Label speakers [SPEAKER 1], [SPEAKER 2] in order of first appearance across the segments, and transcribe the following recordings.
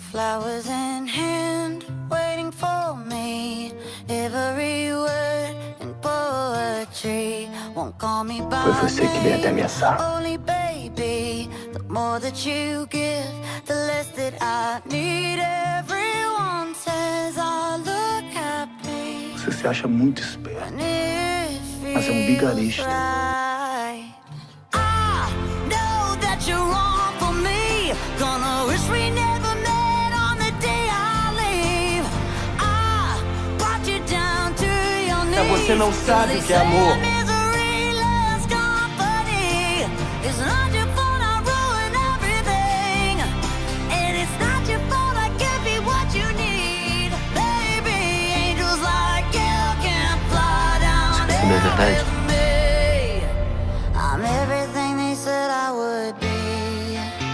[SPEAKER 1] flowers in hand, waiting for me. Every word in poetry won't call me by
[SPEAKER 2] Foi você que veio até minha sala.
[SPEAKER 1] Only baby, the more that you give, the less that I need. Everyone says I look happy.
[SPEAKER 2] Você se acha muito esperto, mas é um vigarista.
[SPEAKER 1] I know that you're wrong for me. Gonna wish we never met on the day I leave. I brought you down to your knees.
[SPEAKER 3] Você não sabe o que é amor.
[SPEAKER 1] Misery loves company. It's not your fault I ruin everything. And it's not your fault I give you what you need. Baby, angels like you can fly down
[SPEAKER 2] Isso é verdade?
[SPEAKER 1] with me. I'm everything they said I would be.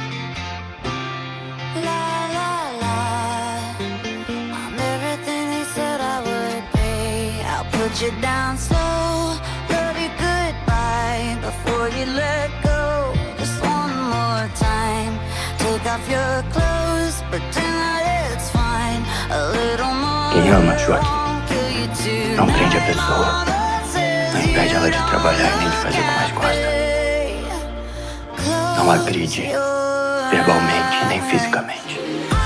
[SPEAKER 1] La la la. I'm everything they said I would be. I'll put you down slow, love you goodbye before you let go. Just one more time. Take off your clothes, pretend that it's fine. A little more.
[SPEAKER 2] Quem ama, Joaquim,
[SPEAKER 1] won't kill you tonight.
[SPEAKER 2] não prende a pessoa,
[SPEAKER 1] Mama says
[SPEAKER 2] não impede ela de
[SPEAKER 1] you
[SPEAKER 2] trabalhar e nem de fazer o que mais gosta. Não agride verbalmente nem fisicamente.